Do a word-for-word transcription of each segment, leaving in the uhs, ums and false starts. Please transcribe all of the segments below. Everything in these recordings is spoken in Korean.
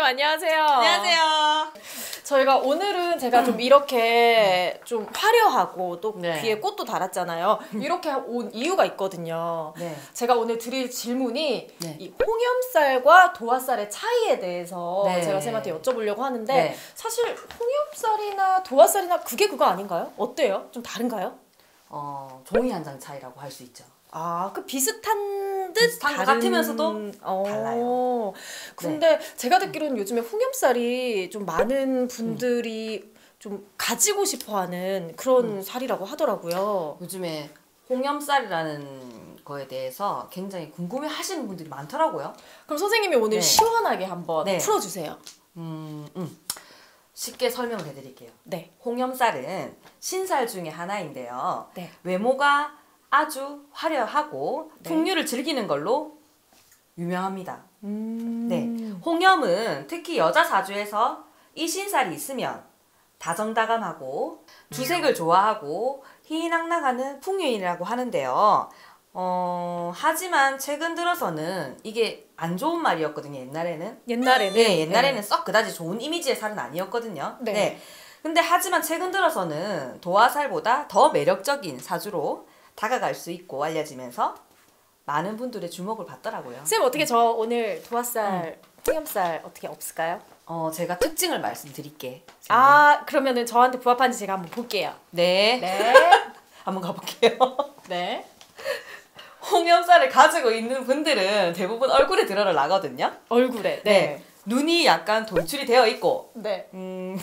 안녕하세요. 안녕하세요. 저희가 오늘은 제가 좀 이렇게 좀 화려하고 또 네. 귀에 꽃도 달았잖아요. 이렇게 온 이유가 있거든요. 네. 제가 오늘 드릴 질문이 네. 이 홍염쌀과 도화쌀의 차이에 대해서 네. 제가 쌤한테 여쭤보려고 하는데 네. 사실 홍염쌀이나 도화쌀이나 그게 그거 아닌가요? 어때요? 좀 다른가요? 어, 종이 한 장 차이라고 할 수 있죠. 아, 그 비슷한 듯 비슷한 것 다른... 같으면서도 어... 달라요. 근데 네. 제가 듣기로는 요즘에 홍염쌀이 좀 많은 분들이 음. 좀 가지고 싶어하는 그런 음. 쌀이라고 하더라고요. 요즘에 홍염쌀이라는 거에 대해서 굉장히 궁금해하시는 분들이 많더라고요. 그럼 선생님이 오늘 네. 시원하게 한번 네. 풀어주세요. 음, 음. 쉽게 설명을 해드릴게요. 네. 홍염쌀은 신쌀 중에 하나인데요. 네. 외모가 아주 화려하고 네. 풍류를 즐기는 걸로 유명합니다. 음... 네, 홍염은 특히 여자 사주에서 이 신살이 있으면 다정다감하고 주색을 좋아하고 희희낙낙하는 풍류인이라고 하는데요. 어, 하지만 최근 들어서는 이게 안 좋은 말이었거든요. 옛날에는. 옛날에는? 네, 옛날에는 네. 썩 그다지 좋은 이미지의 살은 아니었거든요. 네. 네. 근데 하지만 최근 들어서는 도화살보다 더 매력적인 사주로 다가갈 수 있고 알려지면서 많은 분들의 주목을 받더라고요. 쌤 어떻게 저 오늘 도화살, 음. 홍염살 어떻게 없을까요? 어, 제가 특징을 말씀드릴게. 아, 그러면은 저한테 부합한지 제가 한번 볼게요. 네. 네. 한번 가볼게요. 네. 홍염살을 가지고 있는 분들은 대부분 얼굴에 드러를 나거든요. 얼굴에. 네. 네. 눈이 약간 돌출이 되어 있고. 네. 음.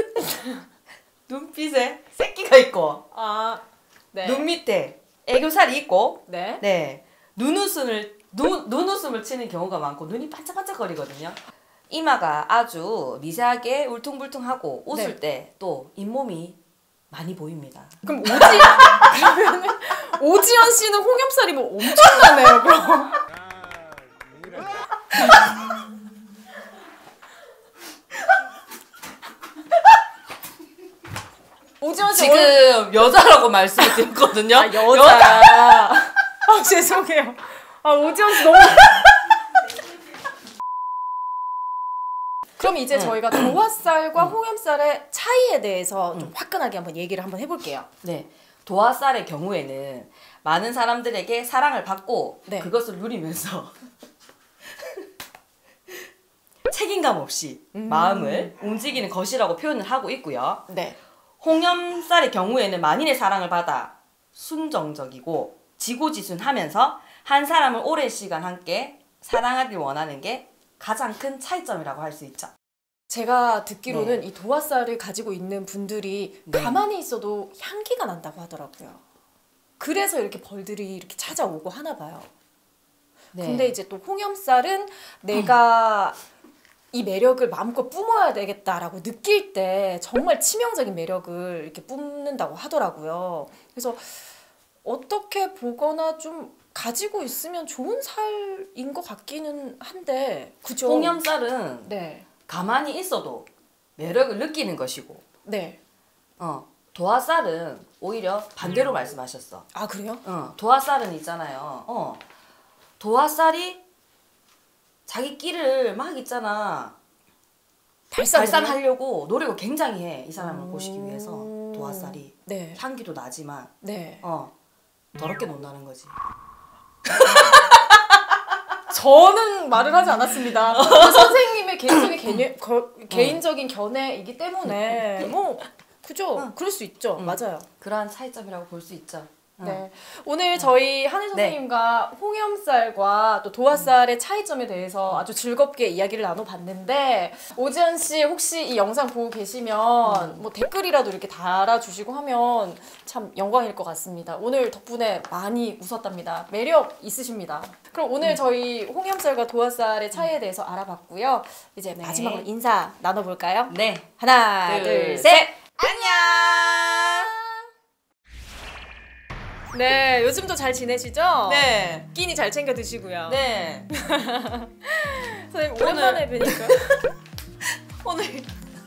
눈빛에 새끼가 있고. 아. 네. 눈 밑에 애교살이 있고. 네. 네. 눈웃음을 눈, 눈웃음을 치는 경우가 많고 눈이 반짝반짝거리거든요. 이마가 아주 미세하게 울퉁불퉁하고 웃을 네. 때 또 잇몸이 많이 보입니다. 그럼 오지 그러면은 오지연 씨는 홍염살이면 엄청나네요. 그럼. 오지연 씨 지금 얼... 여자라고 말씀을 드렸거든요. 아, 여자. 여자. 아, 죄송해요. 아, 오지연 씨 너무. 그럼 이제 응. 저희가 도화쌀과 응. 홍염쌀의 차이에 대해서 응. 좀 화끈하게 한번 얘기를 한번 해볼게요. 네, 도화쌀의 경우에는 많은 사람들에게 사랑을 받고 네. 그것을 누리면서 책임감 없이 음. 마음을 움직이는 것이라고 표현을 하고 있고요. 네. 홍염쌀의 경우에는 만인의 사랑을 받아 순정적이고 지고지순하면서 한 사람을 오랜 시간 함께 사랑하길 원하는 게 가장 큰 차이점이라고 할 수 있죠. 제가 듣기로는 네. 이 도화쌀을 가지고 있는 분들이 네. 가만히 있어도 향기가 난다고 하더라고요. 그래서 이렇게 벌들이 이렇게 찾아오고 하나 봐요. 네. 근데 이제 또 홍염쌀은 내가 음. 이 매력을 마음껏 뿜어야 되겠다라고 느낄 때 정말 치명적인 매력을 이렇게 뿜는다고 하더라고요. 그래서 어떻게 보거나 좀 가지고 있으면 좋은 살인 것 같기는 한데, 그죠? 홍염쌀은 네. 가만히 있어도 매력을 느끼는 것이고, 네. 어, 도화쌀은 오히려 반대로 음. 말씀하셨어. 아, 그래요? 어, 도화쌀은 있잖아요. 어, 도화쌀이 자기 끼를 막 있잖아. 발산 발산하려고 노력을 굉장히 해. 이 사람을 음... 꼬시기 위해서. 도화쌀이. 네. 향기도 나지만, 네. 어, 더럽게 논다는 거지. 저는 말을 하지 않았습니다. 선생님의 개인적인 개념, 거, 개인적인 견해이기 때문에 뭐 그죠? 응. 그럴 수 있죠. 응. 맞아요. 그러한 차이점이라고 볼 수 있죠. 네. 응. 오늘 저희 한혜 선생님과 네. 홍염쌀과 또 도화쌀의 차이점에 대해서 아주 즐겁게 이야기를 나눠봤는데, 오지연 씨 혹시 이 영상 보고 계시면 음. 뭐 댓글이라도 이렇게 달아주시고 하면 참 영광일 것 같습니다. 오늘 덕분에 많이 웃었답니다. 매력 있으십니다. 그럼 오늘 음. 저희 홍염쌀과 도화쌀의 차이에 대해서 알아봤고요. 이제 네. 마지막으로 인사 나눠볼까요? 네. 하나, 둘, 둘 셋! 셋. 안녕! 네, 요즘도 잘 지내시죠? 네. 끼니 잘 챙겨 드시고요. 네. 선생님 오랜만에 뵈니까 오늘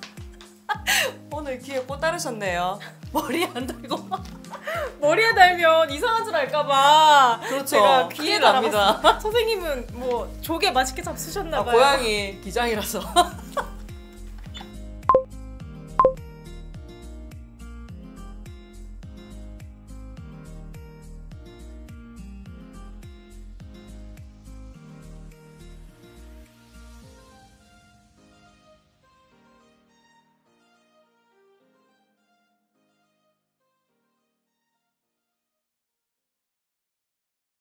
오늘 귀에 꽃 따르셨네요. 머리에 안 달고. 머리에 달면 이상한 줄 알까봐. 그렇죠. 제가 귀에 달아봤어요. 선생님은 뭐 조개 맛있게 잡수셨나봐요. 아, 고양이 기장이라서.